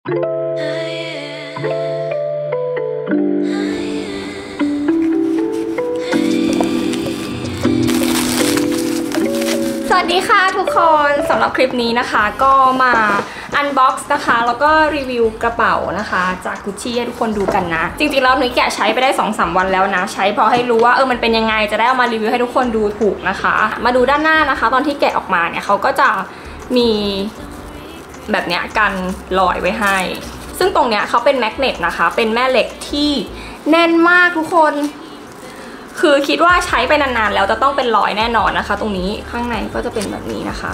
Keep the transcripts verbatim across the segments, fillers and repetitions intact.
สวัสดีค่ะทุกคนสำหรับคลิปนี้นะคะก็มาอันบ็อกซ์นะคะแล้วก็รีวิวกระเป๋านะคะจาก Gucci ให้ทุกคนดูกันนะจริงๆแล้วนุ้ยแกะใช้ไปได้ สองสาม วันแล้วนะใช้พอให้รู้ว่าเออมันเป็นยังไงจะได้เอามารีวิวให้ทุกคนดูถูกนะคะมาดูด้านหน้านะคะตอนที่แกะออกมาเนี่ยเขาก็จะมีแบบเนี้ยกันรอยไว้ให้ซึ่งตรงเนี้ยเขาเป็นแมกเนตนะคะเป็นแม่เหล็กที่แน่นมากทุกคนคือคิดว่าใช้ไปนานๆแล้วจะต้องเป็นรอยแน่นอนนะคะตรงนี้ข้างในก็จะเป็นแบบนี้นะคะ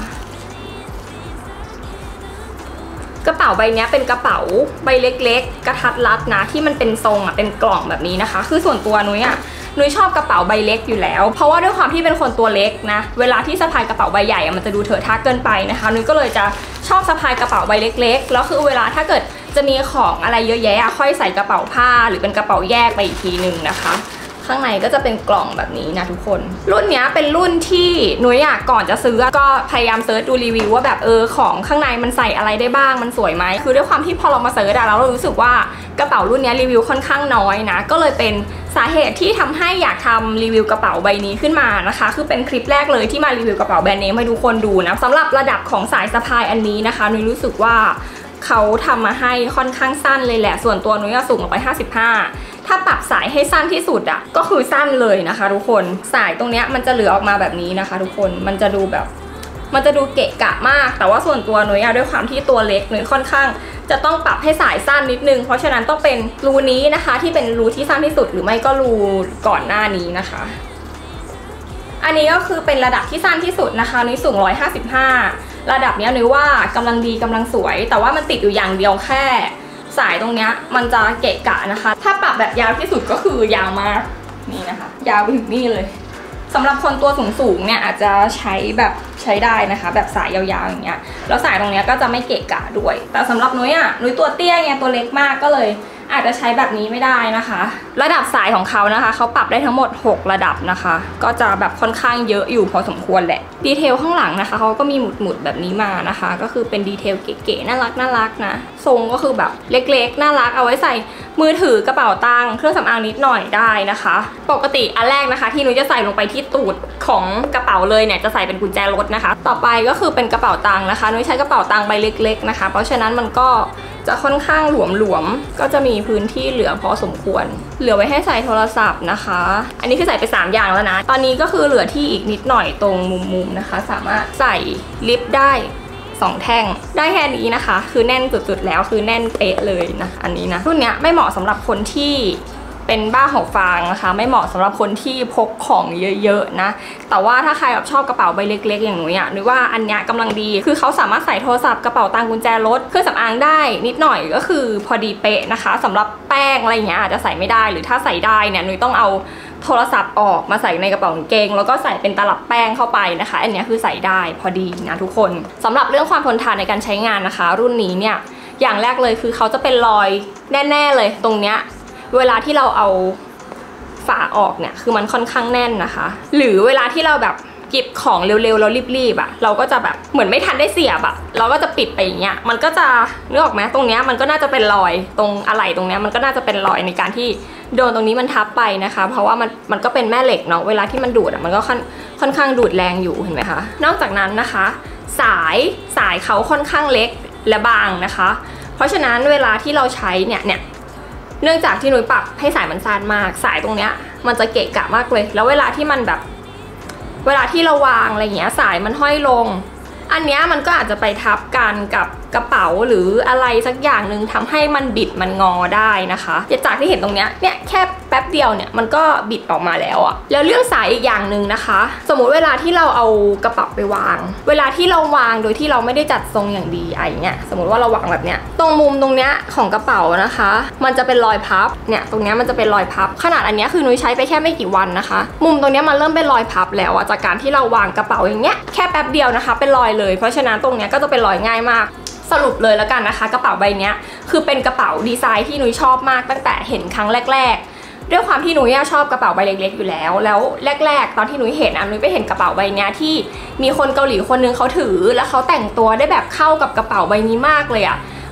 กระเป๋าใบนี้เป็นกระเป๋าใบเล็กๆกระทัดรัดนะที่มันเป็นทรงอ่ะเป็นกล่องแบบนี้นะคะคือส่วนตัวนุ้ยอ่ะนุ้ยชอบกระเป๋าใบเล็กอยู่แล้วเพราะว่าด้วยความที่เป็นคนตัวเล็กนะเวลาที่สะพายกระเป๋าใบใหญ่มันจะดูเถอะทะเกินไปนะคะนุ้ยก็เลยจะชอบสะพายกระเป๋าใบเล็กๆแล้วคือเวลาถ้าเกิดจะมีของอะไรเยอะแยะค่อยใส่กระเป๋าผ้าหรือเป็นกระเป๋าแยกไปอีกทีหนึ่งนะคะข้างในก็จะเป็นกล่องแบบนี้นะทุกคนรุ่นนี้เป็นรุ่นที่นุ้ยอะก่อนจะซื้อก็พยายามเซิร์ชดูรีวิวว่าแบบเออของข้างในมันใส่อะไรได้บ้างมันสวยไหมคือด้วยความที่พอเรามาเซิร์ชอะแล้วเรารู้สึกว่ากระเป๋ารุ่นนี้รีวิวค่อนข้างน้อยนะก็เลยเป็นสาเหตุที่ทำให้อยากทำรีวิวกระเป๋าใบนี้ขึ้นมานะคะคือเป็นคลิปแรกเลยที่มารีวิวกระเป๋าแบรนด์เนมให้ทุกคนดูนะสำหรับระดับของสายสะพายอันนี้นะคะนุ้ยรู้สึกว่าเขาทำมาให้ค่อนข้างสั้นเลยแหละส่วนตัวนุ้ยสูงร้อยห้าสิบห้าถ้าปรับสายให้สั้นที่สุดอ่ะก็คือสั้นเลยนะคะทุกคนสายตรงเนี้ยมันจะเหลือออกมาแบบนี้นะคะทุกคนมันจะดูแบบมันจะดูเกะกะมากแต่ว่าส่วนตัวนุ้ยอะด้วยความที่ตัวเล็กนุ้ยค่อนข้างจะต้องปรับให้สายสั้นนิดนึงเพราะฉะนั้นต้องเป็นรูนี้นะคะที่เป็นรูที่สั้นที่สุดหรือไม่ก็รูก่อนหน้านี้นะคะอันนี้ก็คือเป็นระดับที่สั้นที่สุดนะคะนุ้ยสูงร้อยห้าสิบห้าระดับนี้นุ้ยว่ากำลังดีกำลังสวยแต่ว่ามันติดอยู่อย่างเดียวแค่สายตรงเนี้ยมันจะเกะกะนะคะถ้าปรับแบบยาวที่สุดก็คือยาวมากนี่นะคะยาวไปถึงนี่เลยสำหรับคนตัวสูงๆเนี่ยอาจจะใช้แบบใช้ได้นะคะแบบสายยาวๆอย่างเงี้ยแล้วสายตรงเนี้ยก็จะไม่เกะกะด้วยแต่สำหรับนุ้ยอ่ะนุ้ยตัวเตี้ยไงตัวเล็กมากก็เลยอาจจะใช้แบบนี้ไม่ได้นะคะระดับสายของเขานะคะเขาปรับได้ทั้งหมดหกระดับนะคะก็จะแบบค่อนข้างเยอะอยู่พอสมควรแหละดีเทลข้างหลังนะคะเขาก็มีหมุดๆแบบนี้มานะคะก็คือเป็นดีเทลเก๋ๆน่ารักน่ารักนะทรงก็คือแบบเล็กๆน่ารักเอาไว้ใส่มือถือกระเป๋าตังค์เครื่องสำอางนิดหน่อยได้นะคะปกติอันแรกนะคะที่นุ้ยจะใส่ลงไปที่ตูดของกระเป๋าเลยเนี่ยจะใส่เป็นกุญแจรถนะคะต่อไปก็คือเป็นกระเป๋าตังค์นะคะนุ้ยใช้กระเป๋าตังค์ใบเล็กๆนะคะเพราะฉะนั้นมันก็จะค่อนข้างหลวมๆก็จะมีพื้นที่เหลือพอสมควรเหลือไว้ให้ใส่โทรศัพท์นะคะอันนี้คือใส่ไปสามอย่างแล้วนะตอนนี้ก็คือเหลือที่อีกนิดหน่อยตรงมุมๆนะคะสามารถใส่ลิปได้สองแท่งได้แค่นี้นะคะคือแน่นสุดๆแล้วคือแน่นเป๊ะเลยนะอันนี้นะรุ่นเนี้ยไม่เหมาะสำหรับคนที่เป็นบ้าหอบฟางนะคะไม่เหมาะสำหรับคนที่พกของเยอะๆนะแต่ว่าถ้าใครแบบชอบกระเป๋าใบเล็กๆอย่างหนูเนี่ยนึกว่าอันเนี้ยกำลังดีคือเขาสามารถใส่โทรศัพท์กระเป๋าตังค์กุญแจรถเครื่องสำอางได้นิดหน่อยก็คือพอดีเป๊ะนะคะสำหรับแป้งอะไรเงี้ยอาจจะใส่ไม่ได้หรือถ้าใส่ได้เนี่ยหนูต้องเอาโทรศัพท์ออกมาใส่ในกระเป๋ากางเกงแล้วก็ใส่เป็นตลับแป้งเข้าไปนะคะอันนี้คือใส่ได้พอดีนะทุกคนสำหรับเรื่องความทนทานในการใช้งานนะคะรุ่นนี้เนี่ยอย่างแรกเลยคือเขาจะเป็นรอยแน่ๆเลยตรงเนี้ยเวลาที่เราเอาฝาออกเนี่ยคือมันค่อนข้างแน่นนะคะหรือเวลาที่เราแบบเก็บของเร็วๆแล้วรีบๆอะเราก็จะแบบเหมือนไม่ทันได้เสียบอะเราก็จะปิดไปอย่างเงี้ยมันก็จะนึกออกไหมตรงเนี้ยมันก็น่าจะเป็นรอยตรงอะไหล่ตรงเนี้ยมันก็น่าจะเป็นรอยในการที่โดนตรงนี้มันทับไปนะคะเพราะว่ามันมันก็เป็นแม่เหล็กเนาะเวลาที่มันดูดอะมันก็ค่อนค่อนข้างดูดแรงอยู่เห็นไหมคะนอกจากนั้นนะคะสายสายเขาค่อนข้างเล็กและบางนะคะเพราะฉะนั้นเวลาที่เราใช้เนี่ยเนี่ยเนื่องจากที่นุ้ยปรับให้สายมันสั้นมากสายตรงเนี้ยมันจะเกะกะมากเลยแล้วเวลาที่มันแบบเวลาที่เราวางอะไรเงี้ยสายมันห้อยลงอันเนี้ยมันก็อาจจะไปทับกันกับกระเป๋าหรืออะไรสักอย่างหนึ่งทำให้มันบิดมันงอได้นะคะจากที่เห็นตรงเนี้ยเนี่ยแค่แป๊บเดียวเนี่ยมันก็บิดออกมาแล้วอะแล้วเรื่องสายอีกอย่างหนึ่งนะคะสมมุติเวลาที่เราเอากระเป๋าไปวางเวลาที่เราวางโดยที่เราไม่ได้จัดทรงอย่างดีไอ้เนี่ยสมมติว่าเราวางแบบเนี้ยตรงมุมตรงเนี้ยของกระเป๋านะคะมันจะเป็นรอยพับเนี่ยตรงเนี้ยมันจะเป็นรอยพับขนาดอันเนี้ยคือนุ้ยใช้ไปแค่ไม่กี่วันนะคะมุมตรงเนี้ยมันเริ่มเป็นรอยพับแล้วอะจากการที่เราวางกระเป๋าอย่างเงี้ยแค่แป๊บเดียวนะคะเป็นรอยเลยเพราะฉะนั้นตรงเนี้ยก็จะเป็นรอยง่ายมากสรุปเลยแล้วกันนะคะกระเป๋าใบนี้คือเป็นกระเป๋าดีไซน์ที่นุ้ยชอบมากตั้งแต่เห็นครั้งแรกๆด้วยความที่นุ้ยชอบกระเป๋าใบเล็กๆอยู่แล้วแล้วแรกๆตอนที่นุ้ยเห็นอ่ะนุ้ยไปเห็นกระเป๋าใบนี้ที่มีคนเกาหลีคนนึงเขาถือแล้วเขาแต่งตัวได้แบบเข้ากับกระเป๋าใบนี้มากเลยอ่ะ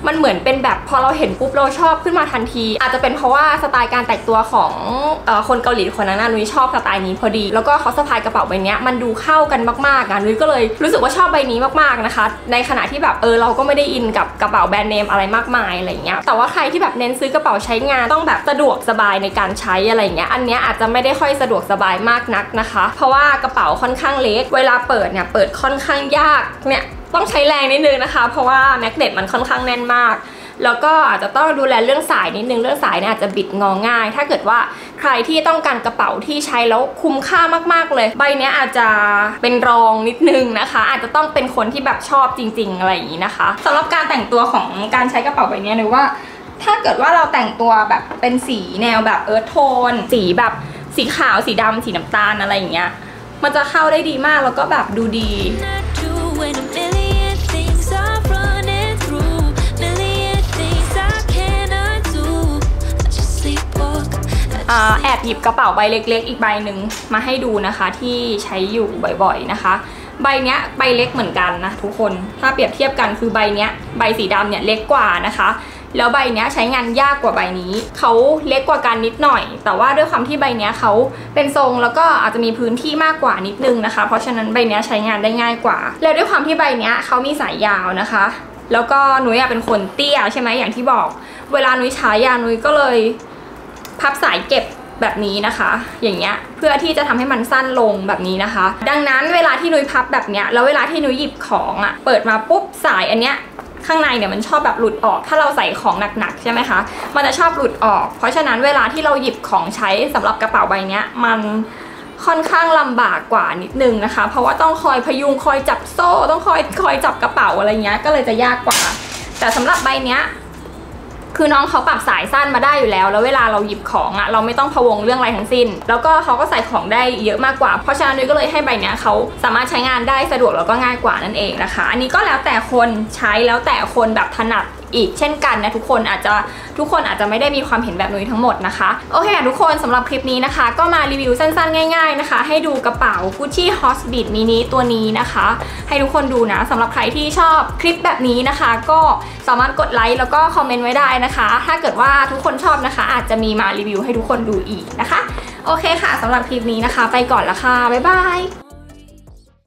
มันเหมือนเป็นแบบพอเราเห็นปุ๊บเราชอบขึ้นมาทันทีอาจจะเป็นเพราะว่าสไตล์การแต่งตัวของเอ่อคนเกาหลีคนนั้นนุ้ยชอบสไตล์นี้พอดีแล้วก็เขาสะพายกระเป๋าใบนี้มันดูเข้ากันมากๆอ่ะนุ้ยก็เลยรู้สึกว่าชอบใบนี้มากๆนะคะในขณะที่แบบเออเราก็ไม่ได้อินกับกระเป๋าแบรนด์เนมอะไรมากมายอะไรเงี้ยแต่ว่าใครที่แบบเน้นซื้อกระเป๋าใช้งานต้องแบบสะดวกสบายในการใช้อะไรเงี้ยอันเนี้ยอาจจะไม่ได้ค่อยสะดวกสบายมากนักนะคะเพราะว่ากระเป๋าค่อนข้างเล็กเวลาเปิดเนี่ยเปิดค่อนข้างยากเนี่ยต้องใช้แรงนิดนึงนะคะเพราะว่าแมกเนตมันค่อนข้างแน่นมากแล้วก็อาจจะต้องดูแลเรื่องสายนิดนึงเรื่องสายเนี่ยอาจจะบิดงอง่ายถ้าเกิดว่าใครที่ต้องการกระเป๋าที่ใช้แล้วคุ้มค่ามากๆเลยใบนี้อาจจะเป็นรองนิดนึงนะคะอาจจะต้องเป็นคนที่แบบชอบจริงๆอะไรอย่างนี้นะคะสำหรับการแต่งตัวของการใช้กระเป๋าใบนี้หรือว่าถ้าเกิดว่าเราแต่งตัวแบบเป็นสีแนวแบบเอิร์ธโทนสีแบบสีขาวสีดำสีน้ำตาลอะไรอย่างเงี้ยมันจะเข้าได้ดีมากแล้วก็แบบดูดีแอบหยิบกระเป๋าใบเล็กๆอีกใบหนึ่งมาให้ดูนะคะที่ใช้อยู่บ่อยๆนะคะใบเนี้ยใบเล็กเหมือนกันนะทุกคนถ้าเปรียบเทียบกันคือใบเนี้ยใบสีดำเนี่ยเล็กกว่านะคะแล้วใบเนี้ยใช้งานยากกว่าใบนี้เขาเล็กกว่ากันนิดหน่อยแต่ว่าด้วยความที่ใบเนี้ยเขาเป็นทรงแล้วก็อาจจะมีพื้นที่มากกว่านิดนึงนะคะเพราะฉะนั้นใบเนี้ยใช้งานได้ง่ายกว่าแล้วด้วยความที่ใบเนี้ยเขามีสายยาวนะคะแล้วก็นุ้ยเป็นคนเตี้ยใช่ไหมอย่างที่บอกเวลานุ้ยใช้ยานุ้ยก็เลยพับสายเก็บแบบนี้นะคะอย่างเงี้ยเพื่อที่จะทำให้มันสั้นลงแบบนี้นะคะดังนั้นเวลาที่นุ้ยพับแบบเนี้ยแล้วเวลาที่นุ้ยหยิบของอ่ะเปิดมาปุ๊บสายอันเนี้ยข้างในเนี่ยมันชอบแบบหลุดออกถ้าเราใส่ของหนักๆใช่ไหมคะมันจะชอบหลุดออกเพราะฉะนั้นเวลาที่เราหยิบของใช้สำหรับกระเป๋าใบเนี้ยมันค่อนข้างลำบากกว่านิดนึงนะคะเพราะว่าต้องคอยพยุงคอยจับโซ่ต้องคอยคอยจับกระเป๋าอะไรเงี้ยก็เลยจะยากกว่าแต่สำหรับใบเนี้ยคือน้องเขาปรับสายสั้นมาได้อยู่แล้วแล้วเวลาเราหยิบของอะเราไม่ต้องพะวงเรื่องอะไรทั้งสิ้นแล้วก็เขาก็ใส่ของได้เยอะมากกว่าเพราะฉะนั้นนุ้ยก็เลยให้ใบเนี้ยเขาสามารถใช้งานได้สะดวกแล้วก็ง่ายกว่านั่นเองนะคะอันนี้ก็แล้วแต่คนใช้แล้วแต่คนแบบถนัดอีกเช่นกันนะทุกคนอาจจะทุกคนอาจจะไม่ได้มีความเห็นแบบนุ้ยทั้งหมดนะคะโอเคทุกคนสำหรับคลิปนี้นะคะก็มารีวิวสั้นๆง่ายๆนะคะให้ดูกระเป๋า Gucci Horsebit Mini ตัวนี้นะคะให้ทุกคนดูนะสำหรับใครที่ชอบคลิปแบบนี้นะคะก็สามารถกดไลค์แล้วก็คอมเมนต์ไว้ได้นะคะถ้าเกิดว่าทุกคนชอบนะคะอาจจะมีมารีวิวให้ทุกคนดูอีกนะคะโอเคค่ะสำหรับคลิปนี้นะคะไปก่อนละค่ะบ๊ายบาย